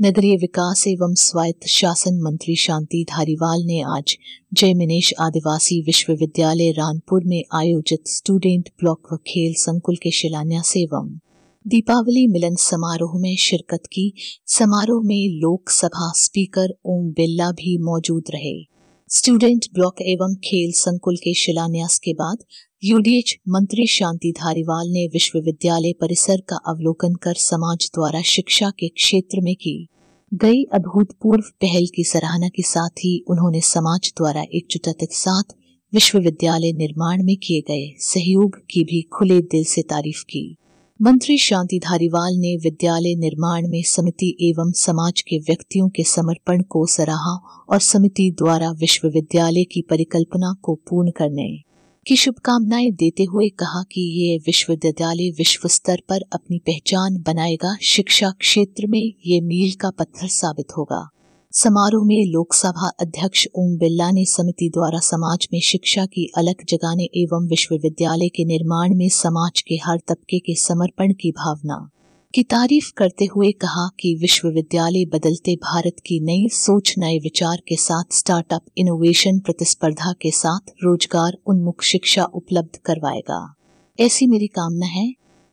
नगरीय विकास एवं स्वायत्त शासन मंत्री शांति धारीवाल ने आज जय मिनेश आदिवासी विश्वविद्यालय रानपुर में आयोजित स्टूडेंट ब्लॉक व खेल संकुल के शिलान्यास एवं दीपावली मिलन समारोह में शिरकत की। समारोह में लोकसभा स्पीकर ओम बिरला भी मौजूद रहे। स्टूडेंट ब्लॉक एवं खेल संकुल के शिलान्यास के बाद यूडीएच मंत्री शांति धारीवाल ने विश्वविद्यालय परिसर का अवलोकन कर समाज द्वारा शिक्षा के क्षेत्र में की गई अभूतपूर्व पहल की सराहना के साथ ही उन्होंने समाज द्वारा एकजुटता के साथ विश्वविद्यालय निर्माण में किए गए सहयोग की भी खुले दिल से तारीफ की। मंत्री शांति धारीवाल ने विद्यालय निर्माण में समिति एवं समाज के व्यक्तियों के समर्पण को सराहा और समिति द्वारा विश्वविद्यालय की परिकल्पना को पूर्ण करने की शुभकामनाएं देते हुए कहा कि ये विश्वविद्यालय विश्व स्तर पर अपनी पहचान बनाएगा। शिक्षा क्षेत्र में ये मील का पत्थर साबित होगा। समारोह में लोकसभा अध्यक्ष ओम बिरला ने समिति द्वारा समाज में शिक्षा की अलख जगाने एवं विश्वविद्यालय के निर्माण में समाज के हर तबके के समर्पण की भावना की तारीफ करते हुए कहा कि विश्वविद्यालय बदलते भारत की नई सोच नए विचार के साथ स्टार्टअप इनोवेशन प्रतिस्पर्धा के साथ रोजगार उन्मुख शिक्षा उपलब्ध करवाएगा। ऐसी मेरी कामना है।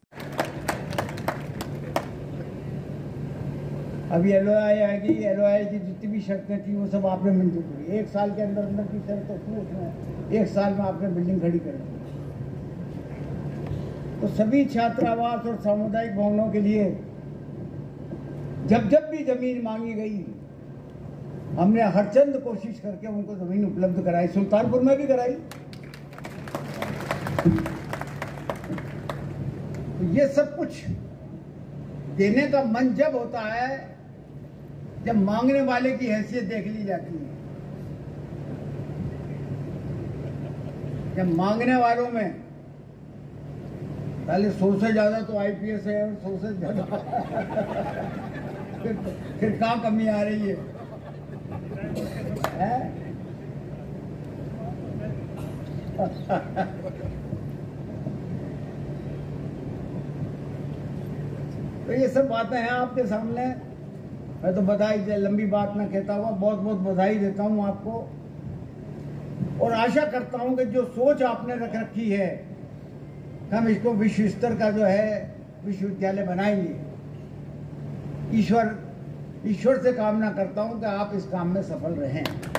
अभी एलओआई आएगी, एलओआई की जितनी भी शर्तें थी वो सब आपने मंजूर करी। 1 साल के अंदर की शर्तें थी उसमें 1 साल में आपने बिल्डिंग खड़ी कर दी। तो सभी छात्रावास और सामुदायिक भवनों के लिए जब जब भी जमीन मांगी गई हमने हर चंद कोशिश करके उनको जमीन उपलब्ध कराई। सुल्तानपुर में भी कराई। तो ये सब कुछ देने का मन जब होता है जब मांगने वाले की हैसियत देख ली जाती है। जब मांगने वालों में पहले 100 से ज्यादा तो आईपीएस है और 100 से ज्यादा फिर कहाँ कमी आ रही है? तो ये सब बातें हैं आपके सामने। मैं तो बधाई, लंबी बात ना कहता हुआ बहुत बहुत बधाई देता हूं आपको और आशा करता हूं कि जो सोच आपने रख रखी है हम इसको विश्व स्तर का जो है विश्वविद्यालय बनाएंगे। ईश्वर से कामना करता हूं कि आप इस काम में सफल रहें।